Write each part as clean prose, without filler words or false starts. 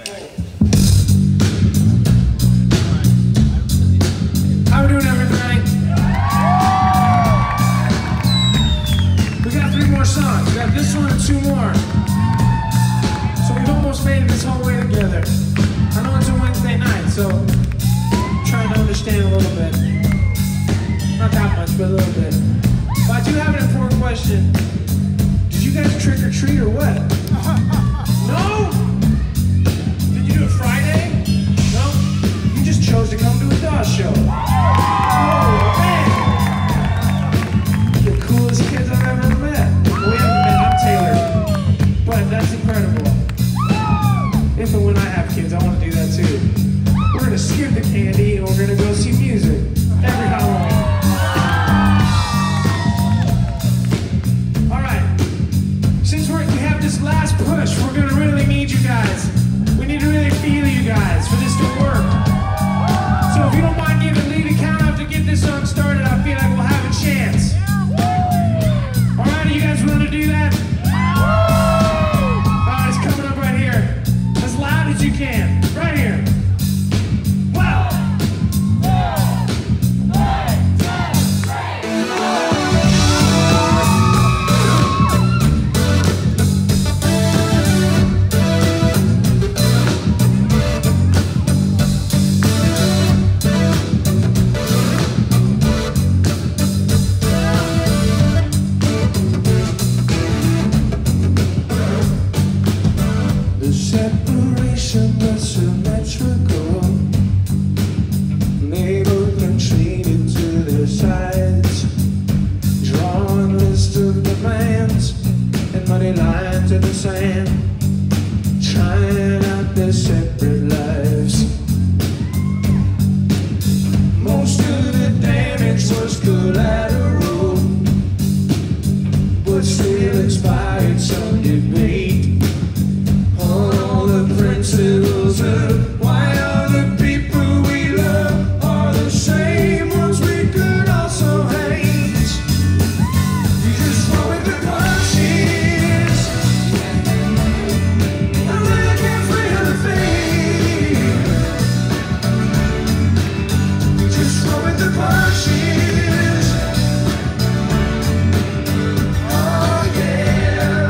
How we doing, everybody? We got 3 more songs. We got this one and 2 more. So we've almost made it this whole way together. I know it's a Wednesday night, so I'm trying to understand a little bit. Not that much, but a little bit. But I do have an important question. Did you guys trick or treat or what? No? Did you do it Friday? No? You just chose to come to a Dawes show. Oh, man! The coolest kids I've ever met. Well, we haven't met, I'm Taylor. But that's incredible. If and when I have kids, I want to do that too. We're going to skip the candy and we're going to go see music every Halloween. We have this last push. We're gonna really need you guys. We need to really feel you guys for this to work. So if you don't mind giving lead a count out to get this song started, I feel like we'll have a chance. Alright, are you guys willing to do that? Alright, it's coming up right here. As loud as you can. Right here. Wow! Separation was symmetrical. They both been treated to their sides. Drawing list of demands and money lines in the sand. Trying out their separate lives. Most of the damage was collateral, but still inspired some debate. Principles of why all the people we love are the same ones we could also hate. You just roll with the punches. I really can't feel a thing. You just roll with the punches. Oh yeah.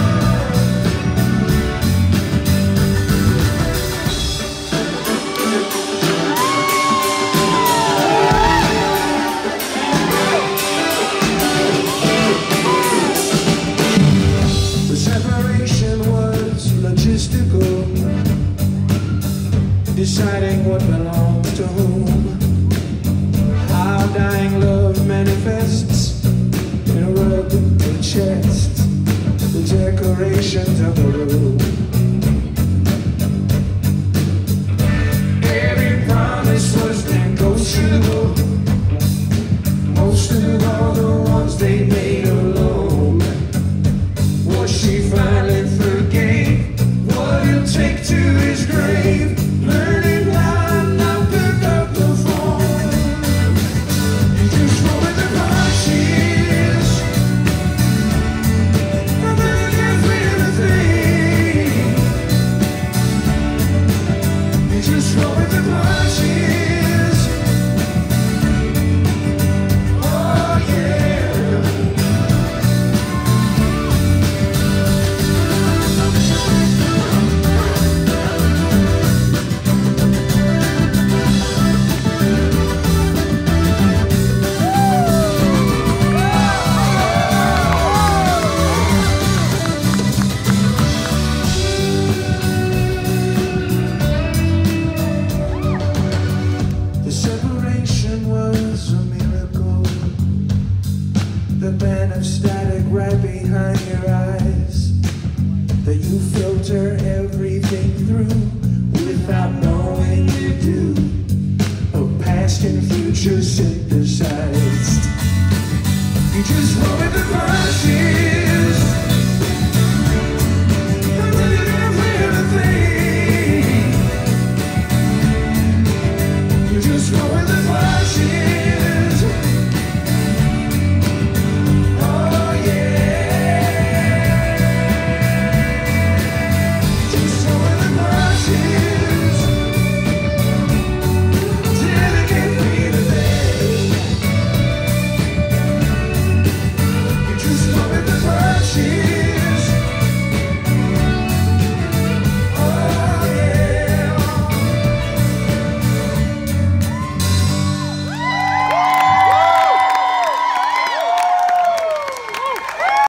Deciding what belongs to whom. How dying love manifests in a rug, a chest, the decorations of the room. Every promise was negotiable. Most of all the ones they made alone. Was she finally